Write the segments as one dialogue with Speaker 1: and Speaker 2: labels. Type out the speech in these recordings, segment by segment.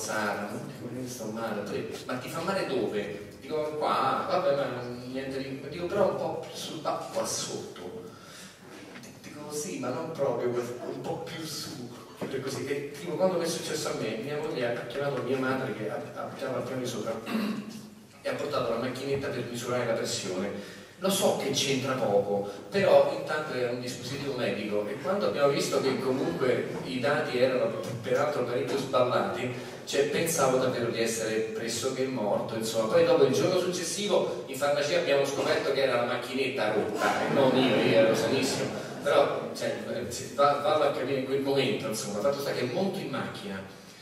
Speaker 1: alzata, non dico, sto male, ma ti fa male dove? Dico, qua, vabbè, ma niente di... Dico, però un po' più sul qua sotto. Dico, sì, ma non proprio, un po' più su. Così. E tipo, quando mi è successo a me, mia moglie ha chiamato mia madre che abitava al piano di sopra e ha portato la macchinetta per misurare la pressione. Lo so che c'entra poco, però intanto era un dispositivo medico e quando abbiamo visto che comunque i dati erano peraltro parecchio sballati, cioè, pensavo davvero di essere pressoché morto, insomma. Poi dopo il giorno successivo in farmacia abbiamo scoperto che era la macchinetta rotta e non io ero sanissimo, però cioè, vado a capire in quel momento, insomma. Il fatto sta che monto in macchina,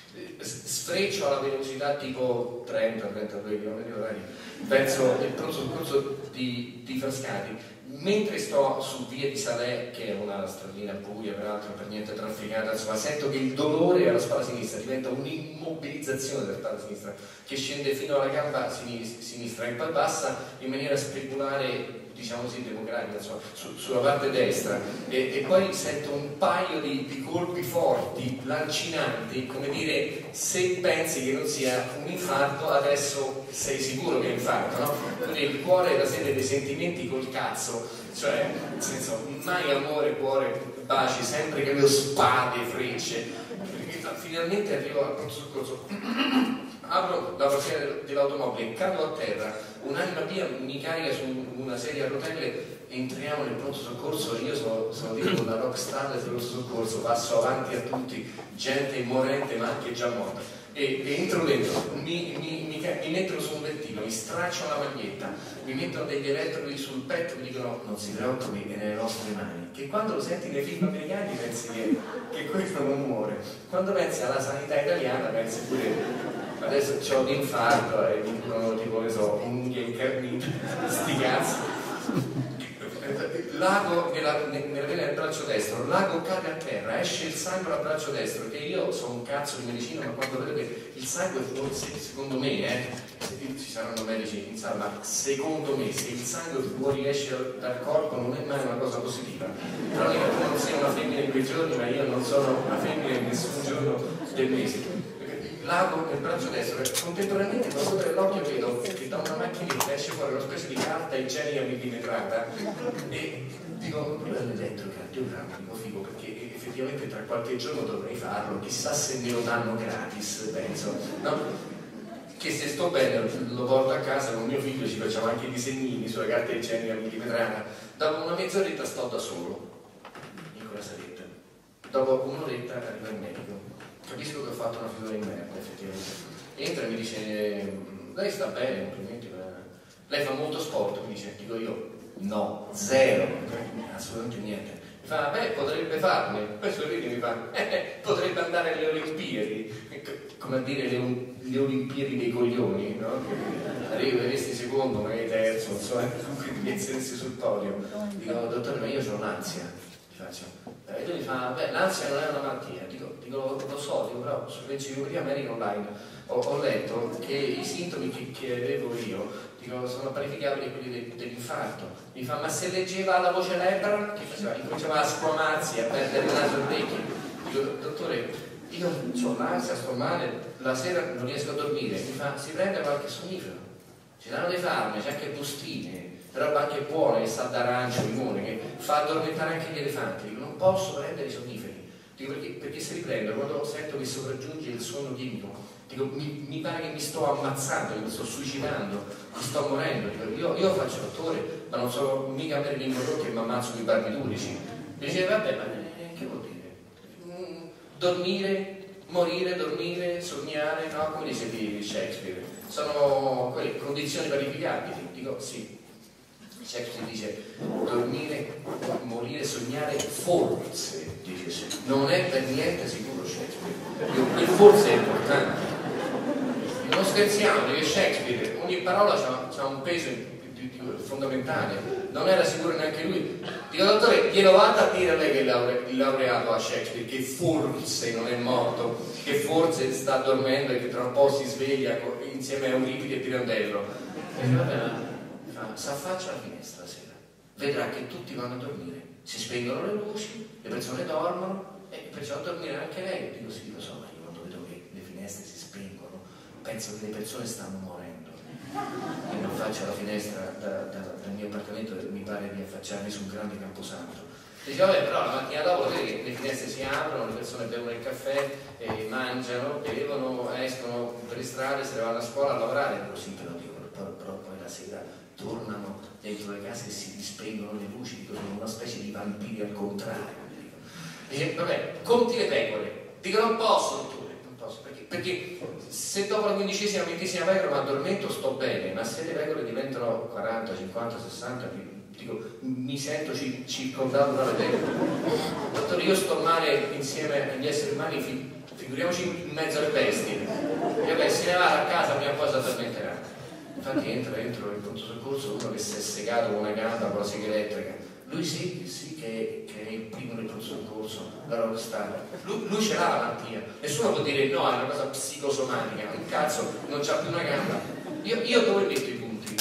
Speaker 1: sfreccio alla velocità tipo 30-32 km/h verso il pronto soccorso di Frascati, mentre sto su via di Salè, che è una stradina buia peraltro per niente trafficata, insomma, sento che il dolore alla spalla sinistra diventa un'immobilizzazione della spalla sinistra che scende fino alla gamba sinistra e poi passa in maniera speculare, diciamo così, democratica, insomma, sulla parte destra e poi sento un paio di colpi forti, lancinanti, come dire, se pensi che non sia un infarto adesso sei sicuro che è infarto, no? Quindi il cuore è la sede dei sentimenti col cazzo, cioè nel senso, mai amore, cuore, baci, sempre che avevo spade, frecce, finalmente arrivo al pronto soccorso. Apro la portiera dell'automobile, cado a terra, un'anima mia mi carica su una sedia a rotelle, entriamo nel pronto soccorso e io sono tipo una rockstar del pronto soccorso, passo avanti a tutti, gente morente ma anche già morta. E entro dentro, mi mettono su un lettino, mi stracciano la maglietta, mi mettono degli elettrodi sul petto, mi dicono non si preoccupi, è nelle nostre mani. Che quando lo senti nei film americani pensi che questo non muore, quando pensi alla sanità italiana pensi pure adesso c'ho l'infarto e mi dicono tipo, ne so, unghie incarnite, sti cazzi. Lago nella vena del braccio destro, Lago cade a terra, esce il sangue dal braccio destro, che io sono un cazzo di medicina, ma quando vedete il sangue, secondo me, ci saranno medici in sala, ma secondo me se il sangue fuori esce dal corpo non è mai una cosa positiva. Però che tu non sei una femmina in quei giorni, ma io non sono una femmina in nessun giorno del mese. Lago nel braccio destro e contemporaneamente quando apro l'occhio vedo che da una macchinetta esce fuori una specie di carta igienica millimetrata e dico, quello è l'elettrocardiogramma, dico figo, perché effettivamente tra qualche giorno dovrei farlo, chissà se me lo danno gratis, penso, no? Che se sto bene lo porto a casa con mio figlio, ci facciamo anche i disegnini sulla carta igienica millimetrata. Dopo una mezz'oretta sto da solo in quella saletta, dopo un'oretta arriva il medico. Capisco che ho fatto una figura in merda, effettivamente. Entra e mi dice, lei sta bene, complimenti, lei fa molto sport, mi dice, dico io, no, zero, assolutamente niente. Mi fa, beh, potrebbe farne, poi sorride e mi fa, potrebbe andare alle Olimpiadi, come a dire le Olimpiadi dei coglioni, no? Arriveresti secondo, magari terzo, insomma, quindi sensi sul podio. Dico, dottore, ma io ho un'ansia. E lui mi fa, beh, l'ansia non è una malattia, dico lo so, però sull'enciclopedia America Online ho letto che i sintomi che avevo io sono parificabili a quelli dell'infarto. Mi fa, ma se leggeva la voce lebbra, che faceva? Incominciava a squamarsi, a perdere il naso e orecchie. Dico, dottore, io ho l'ansia, sto male, la sera non riesco a dormire. Mi fa, si prende qualche sonnifero, ci danno dei farmaci, anche bustine, roba anche buona, che sa d'arancio, limone, che fa addormentare anche gli elefanti. Dico, non posso prendere i sonniferi. Dico, perché se riprendo, quando sento che sopraggiunge il sonno chimico, dico, mi pare che mi sto ammazzando, che mi sto suicidando, che sto morendo. Dico, io faccio l'attore, ma non sono mica Marilyn Monroe che mi ammazzo con i barbiturici. Mi dice, vabbè, ma che vuol dire? Dormire, morire, dormire, sognare, no? Come dice di Shakespeare? Sono quelle condizioni verificabili. Dico, sì. Shakespeare dice dormire, morire, sognare, forse, dice, non è per niente sicuro Shakespeare. Il forse è importante. Non scherziamo, perché Shakespeare, ogni parola ha un peso fondamentale. Non era sicuro neanche lui. Dico, dottore, glielo vada a dire a lei che il laureato a Shakespeare, che forse non è morto, che forse sta dormendo e che tra un po' si sveglia insieme a Euripide e Pirandello. E vabbè, si affaccia alla finestra sera, vedrà che tutti vanno a dormire, si spengono le luci, le persone dormono e perciò a dormire anche lei. Dico, sì, lo so, ma io quando vedo che le finestre si spengono penso che le persone stanno morendo. Io non faccio la finestra dal mio appartamento e mi pare di affacciarmi su un grande camposanto. Dice, vabbè, però la mattina dopo vedi che le finestre si aprono, le persone bevono il caffè, mangiano, bevono, escono per le strade, se ne vanno a scuola a lavorare, così però dico, però poi la sera tornano dentro le case e si dispengono le luci, dico, sono una specie di vampiri al contrario. Dice, vabbè, conti le pecore, dico non posso, dottore, non posso, perché se dopo la 15ª, 20ª pecora mi addormento sto bene, ma se le pecore diventano 40, 50, 60, dico, mi sento circondato dalle pecore. Dottore, io sto male insieme agli esseri umani, figuriamoci in mezzo alle bestie. E vabbè, se ne va a casa prima o poi si addormenterà. Infatti entra dentro il pronto soccorso uno che si è segato con una gamba con la sega elettrica. Lui sì che è il primo del pronto soccorso, la rockstar. Lui ce l'ha la malattia. Nessuno può dire no, è una cosa psicosomatica. Un cazzo, non c'ha più una gamba. Io dove metto i punti?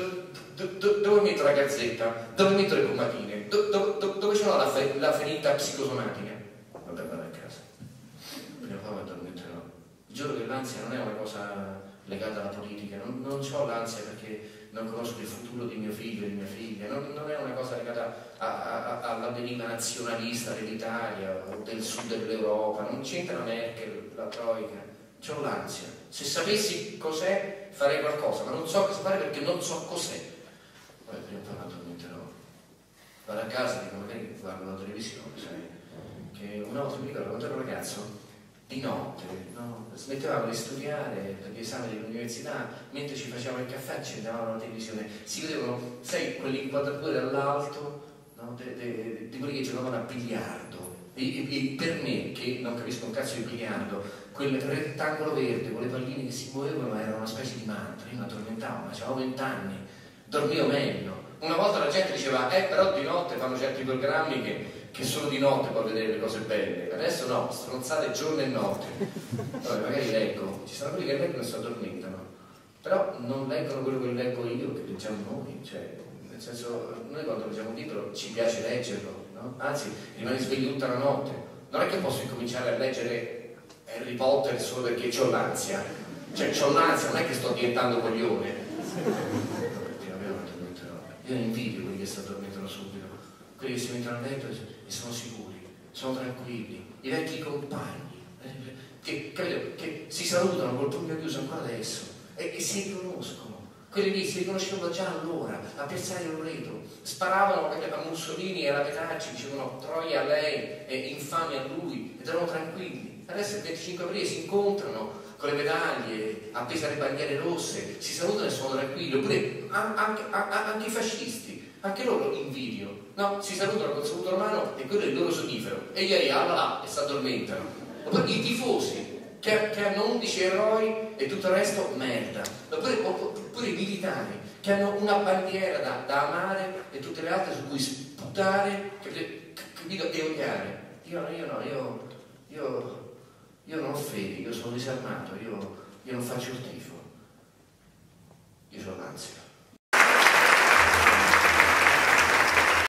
Speaker 1: Dove metto la gazzetta? Dove metto le comatine? Dove ce l'ho la ferita psicosomatica? Vabbè, vado a casa. Prima o poi mi addormenterò. Giuro che l'ansia non è una cosa legata alla politica, non ho l'ansia perché non conosco il futuro di mio figlio e di mia figlia, non è una cosa legata alla deriva nazionalista dell'Italia o del sud dell'Europa, non c'entra Merkel, la Troica, ho l'ansia. Se sapessi cos'è farei qualcosa, ma non so cosa fare perché non so cos'è. Poi prima o poi mi addormenterò. Vado a casa e dico magari guardo la televisione, sai, che una volta mi ricordo quando ero ragazzo, di notte, no? Smettevamo di studiare per gli esami dell'università, mentre ci facevamo il caffè accendevamo la televisione, si vedevano, sai, quelle inquadrature dall'alto, no? Di quelli che giocavano a biliardo. E per me, che non capisco un cazzo di biliardo, quel rettangolo verde con le palline che si muovevano era una specie di mantra. Io mi addormentavo, ma avevo 20 anni, dormivo meglio. Una volta la gente diceva, però di notte fanno certi programmi che solo di notte puoi vedere le cose belle. Adesso no, stronzate giorno e notte. Allora, magari leggo, ci sono quelli che leggono e si addormentano, però non leggono quello che leggo io, che leggiamo noi, cioè, nel senso, noi quando leggiamo un libro ci piace leggerlo, no? Anzi, rimani sveglio tutta la notte. Non è che posso incominciare a leggere Harry Potter solo perché c'ho l'ansia, cioè c'ho l'ansia, non è che sto diventando coglione. Io invidio quelli che si addormentano subito, quelli che si mettono a letto e sono sicuri, sono tranquilli, i vecchi compagni, che si salutano col pugno chiuso ancora adesso e si riconoscono. Quelli lì si riconoscevano già allora, a Piazzale Loreto, sparavano a Mussolini e alla Petacci, dicevano troia a lei e infame a lui, ed erano tranquilli. Adesso il 25 aprile si incontrano con le medaglie, appese alle bandiere rosse, si salutano e sono tranquilli. Oppure anche i fascisti, anche loro invidio, no? Si salutano col saluto romano e quello è il loro sonnifero, e ieri là e si addormentano. Oppure i tifosi che hanno 11 eroi e tutto il resto merda. Oppure i militari che hanno una bandiera da amare e tutte le altre su cui sputare, capito? E odiare. Io non ho fede, io sono disarmato, io non faccio il tifo, io ho l'ansia.